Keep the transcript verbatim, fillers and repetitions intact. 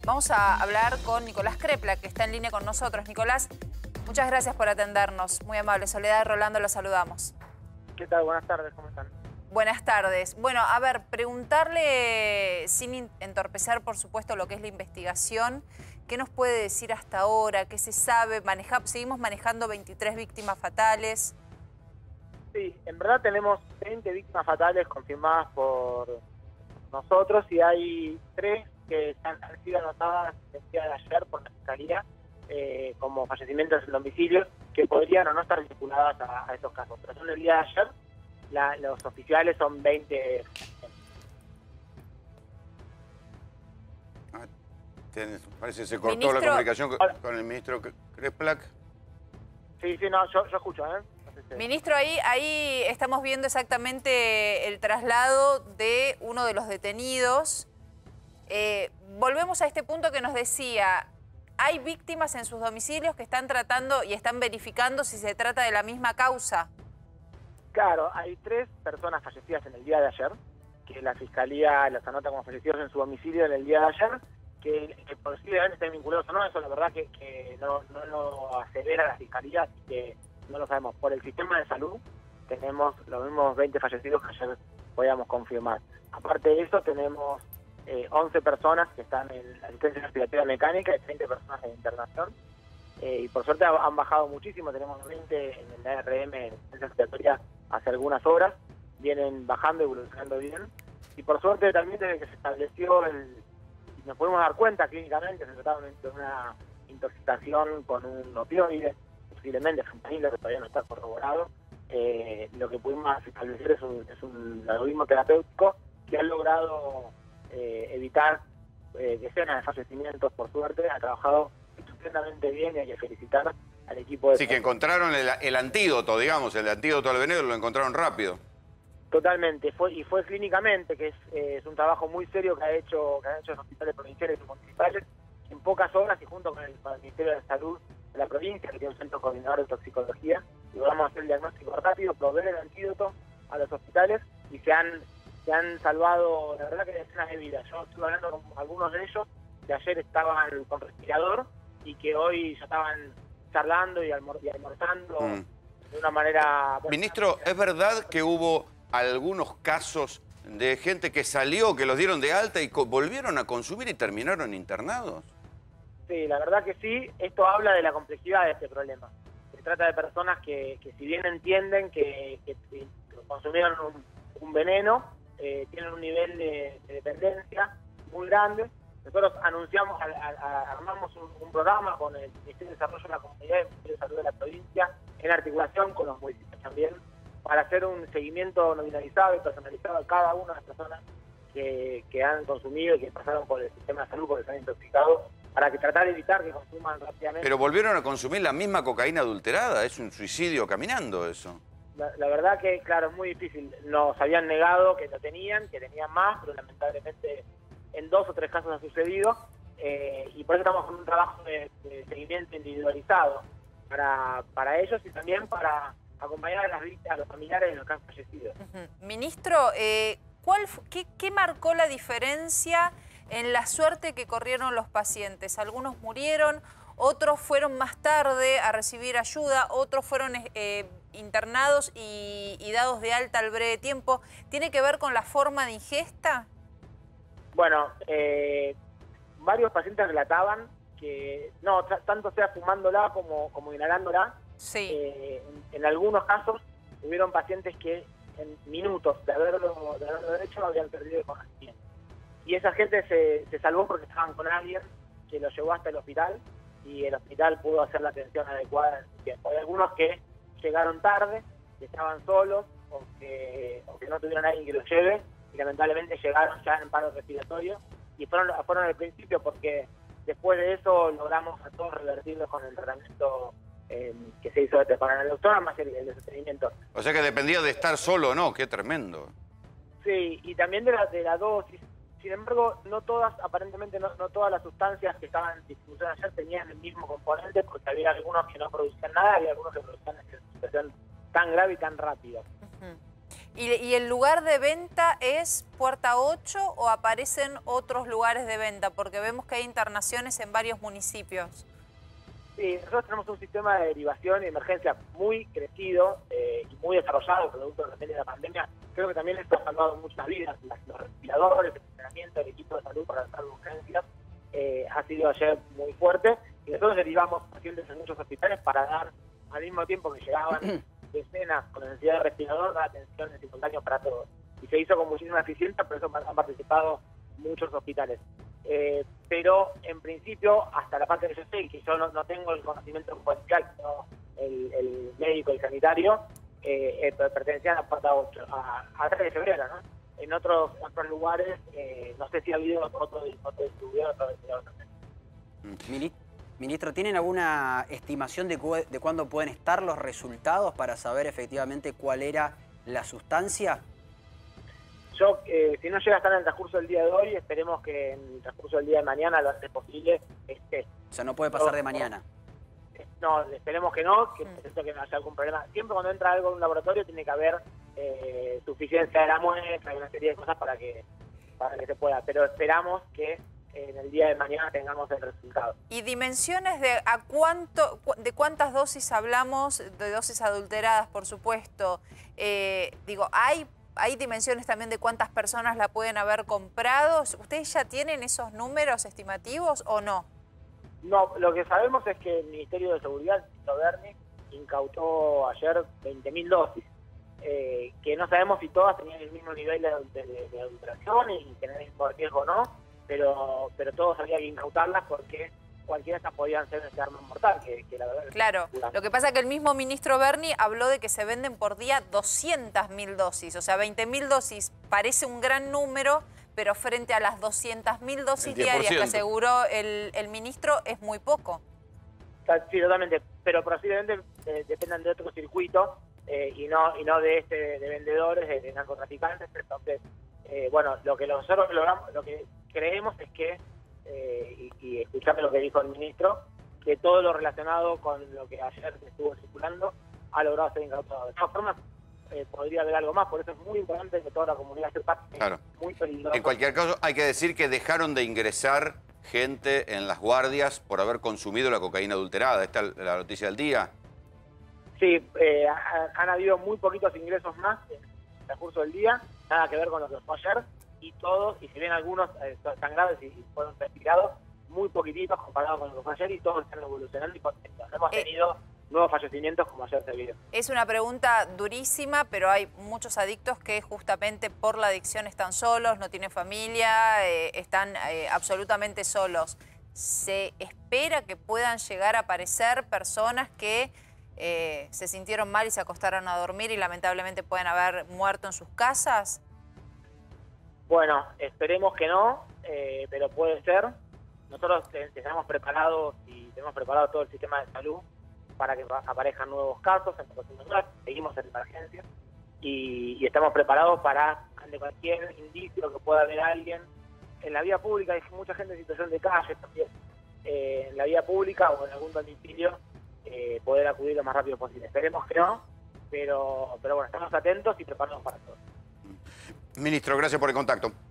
Vamos a hablar con Nicolás Kreplak, que está en línea con nosotros. Nicolás, muchas gracias por atendernos. Muy amable. Soledad y Rolando, los saludamos. ¿Qué tal? Buenas tardes, ¿cómo están? Buenas tardes. Bueno, a ver, preguntarle, sin entorpecer, por supuesto, lo que es la investigación, ¿qué nos puede decir hasta ahora? ¿Qué se sabe? Maneja, seguimos manejando veintitrés víctimas fatales. Sí, en verdad tenemos veinte víctimas fatales confirmadas por nosotros y hay tres que han, han sido anotadas el día de ayer por la Fiscalía eh, como fallecimientos en domicilios que podrían o no estar vinculadas a, a estos casos. Pero son el día de ayer, la, los oficiales son veinte. Ah, tenés, parece que se cortó Ministro, la comunicación con, hola. con el ministro Kreplak. Sí, sí, no, yo, yo escucho, ¿eh? Ministro, ahí, ahí estamos viendo exactamente el traslado de uno de los detenidos. Eh, volvemos a este punto que nos decía, ¿hay víctimas en sus domicilios que están tratando y están verificando si se trata de la misma causa? Claro, hay tres personas fallecidas en el día de ayer, que la Fiscalía las anota como fallecidos en su domicilio en el día de ayer, que, que posiblemente estén vinculados o no, eso la verdad que, que no, no lo asevera la Fiscalía, así que no lo sabemos. Por el sistema de salud tenemos los mismos veinte fallecidos que ayer podíamos confirmar. Aparte de eso tenemos eh, once personas que están en asistencia respiratoria mecánica y treinta personas en internación. Eh, y por suerte han bajado muchísimo, tenemos veinte en el A R M en asistencia respiratoria hace algunas horas, vienen bajando y evolucionando bien. Y por suerte también desde que se estableció el... nos pudimos dar cuenta clínicamente que se trataba de una intoxicación con un opioide, posiblemente fentanilo, que todavía no está corroborado. Eh, lo que pudimos establecer es un, es un algoritmo terapéutico que ha logrado eh, evitar eh, decenas de fallecimientos, por suerte. Ha trabajado estupendamente bien y hay que felicitar al equipo de... Sí, que encontraron el, el antídoto, digamos, el antídoto al veneno, lo encontraron rápido. Totalmente, fue y fue clínicamente, que es, eh, es un trabajo muy serio que ha hecho que han hecho los hospitales provinciales y municipales en pocas horas y junto con el, con el Ministerio de Salud de la provincia, que tiene un centro coordinador de toxicología, y logramos hacer el diagnóstico rápido, proveer el antídoto a los hospitales y se han, se han salvado, la verdad, que decenas de vidas. Yo estuve hablando con algunos de ellos que ayer estaban con respirador y que hoy ya estaban charlando y, almor y almorzando mm. de una manera... Bueno, Ministro, ¿es verdad que hubo algunos casos de gente que salió, que los dieron de alta y volvieron a consumir y terminaron internados? Sí, la verdad que sí. Esto habla de la complejidad de este problema. Se trata de personas que, que si bien entienden que, que, que consumieron un, un veneno, eh, tienen un nivel de, de dependencia muy grande. Nosotros anunciamos, a, a, a, armamos un, un programa con el Ministerio de Desarrollo de la Comunidad y el Ministerio de Salud de la provincia, en articulación con los municipios también, para hacer un seguimiento nominalizado y personalizado a cada una de las personas que, que han consumido y que pasaron por el sistema de salud porque se han intoxicado, para que tratar de evitar que consuman rápidamente. Pero volvieron a consumir la misma cocaína adulterada, es un suicidio caminando eso. La, la verdad que, claro, es muy difícil. Nos habían negado que lo tenían, que tenían más, pero lamentablemente en dos o tres casos ha sucedido, eh, y por eso estamos con un trabajo de, de seguimiento individualizado para, para ellos y también para acompañar a, las, a los familiares de los que han fallecido. Uh-huh. Ministro, eh, ¿cuál, qué, ¿qué marcó la diferencia en la suerte que corrieron los pacientes? Algunos murieron, otros fueron más tarde a recibir ayuda, otros fueron eh, internados y, y dados de alta al breve tiempo. ¿Tiene que ver con la forma de ingesta? Bueno, eh, varios pacientes relataban que no, tanto sea fumándola como, como inhalándola. Sí. Eh, en, en algunos casos hubieron pacientes que en minutos de haberlo, de haberlo hecho habían perdido el conocimiento. Y esa gente se, se salvó porque estaban con alguien que lo llevó hasta el hospital y el hospital pudo hacer la atención adecuada en su tiempo. Hay algunos que llegaron tarde, que estaban solos o que, o que no tuvieron a alguien que los lleve y lamentablemente llegaron ya en paro respiratorio y fueron, fueron al principio porque después de eso logramos a todos revertirlos con el tratamiento eh, que se hizo de para la doctora más el, el sostenimiento. O sea que dependía de estar solo o no, qué tremendo. Sí, y también de la, de la dosis. Sin embargo, no todas, aparentemente no, no todas las sustancias que estaban en discusión ayer tenían el mismo componente, porque había algunos que no producían nada, había algunos que producían en situación tan grave y tan rápida. Uh-huh. ¿Y, ¿Y el lugar de venta es Puerta ocho o aparecen otros lugares de venta? Porque vemos que hay internaciones en varios municipios. Sí, nosotros tenemos un sistema de derivación y emergencia muy crecido eh, y muy desarrollado, producto también de la pandemia. Creo que también esto ha salvado muchas vidas. Los respiradores, el funcionamiento del equipo de salud para tratar urgencias eh, ha sido ayer muy fuerte. Y nosotros derivamos pacientes en muchos hospitales para dar, al mismo tiempo que llegaban decenas con necesidad de respirador, dar atención en simultáneo para todos. Y se hizo con muchísima eficiencia, por eso han participado muchos hospitales. Eh, pero en principio, hasta la parte que yo sé, que yo no, no tengo el conocimiento policial, sino el, el médico y sanitario, eh, eh, pertenecían a Puerta ocho, a, a tres de febrero, ¿no? En otros, otros lugares, eh, no sé si ha habido otro, otro, otro distribuidor, otro distribuidor también. Ministro, ¿tienen alguna estimación de, cu de cuándo pueden estar los resultados para saber efectivamente cuál era la sustancia? Yo, eh, si no llega a estar en el transcurso del día de hoy, esperemos que en el transcurso del día de mañana, lo antes posible, esté. O sea, no puede pasar no, de mañana. No, esperemos que no, que mm. que no haya algún problema. Siempre cuando entra algo en un laboratorio tiene que haber eh, suficiencia de la muestra y una serie de cosas para que, para que se pueda. Pero esperamos que en el día de mañana tengamos el resultado. ¿Y dimensiones de a cuánto, de cuántas dosis hablamos? De dosis adulteradas, por supuesto. Eh, digo, ¿hay ¿Hay dimensiones también de cuántas personas la pueden haber comprado? ¿Ustedes ya tienen esos números estimativos o no? No, lo que sabemos es que el Ministerio de Seguridad, Tito Berni, incautó ayer veinte mil dosis, eh, que no sabemos si todas tenían el mismo nivel de, de, de adulteración y tener el mismo riesgo o no, pero, pero todos había que incautarlas porque cualquiera de estas podían ser ese arma mortal, que, que la verdad... Claro, es... lo que pasa es que el mismo ministro Berni habló de que se venden por día doscientas mil dosis, o sea, veinte mil dosis parece un gran número, pero frente a las doscientas mil dosis diarias que aseguró el, el ministro es muy poco. Sí, totalmente, pero posiblemente eh, dependan de otro circuito eh, y no y no de este de vendedores, de, de narcotraficantes. Entonces, eh, bueno, lo que nosotros logramos, lo que creemos es que Eh, y, y escuchando lo que dijo el ministro, que todo lo relacionado con lo que ayer se estuvo circulando ha logrado ser incautado. De todas formas, eh, podría haber algo más, por eso es muy importante que toda la comunidad se parte. Claro. Muy peligroso. En cualquier caso, hay que decir que dejaron de ingresar gente en las guardias por haber consumido la cocaína adulterada. ¿Esta es la noticia del día? Sí, eh, ha, han habido muy poquitos ingresos más en el transcurso del día, nada que ver con lo que fue ayer. Y todos, y si bien algunos eh, están graves y fueron retirados, muy poquititos comparados con lo que fue ayer, y todos están evolucionando y contentos. Hemos eh, tenido nuevos fallecimientos como ayer se vio. Es una pregunta durísima, pero hay muchos adictos que justamente por la adicción están solos, no tienen familia, eh, están eh, absolutamente solos. ¿Se espera que puedan llegar a aparecer personas que eh, se sintieron mal y se acostaron a dormir y lamentablemente pueden haber muerto en sus casas? Bueno, esperemos que no, eh, pero puede ser. Nosotros estamos preparados y tenemos preparado todo el sistema de salud para que aparezcan nuevos casos en próximas horas. Seguimos en emergencia y, y estamos preparados para, ante cualquier indicio que pueda haber alguien en la vía pública. Hay mucha gente en situación de calle también, eh, en la vía pública o en algún domicilio, eh, poder acudir lo más rápido posible. Esperemos que no, pero, pero bueno, estamos atentos y preparados para todo. Ministro, gracias por el contacto.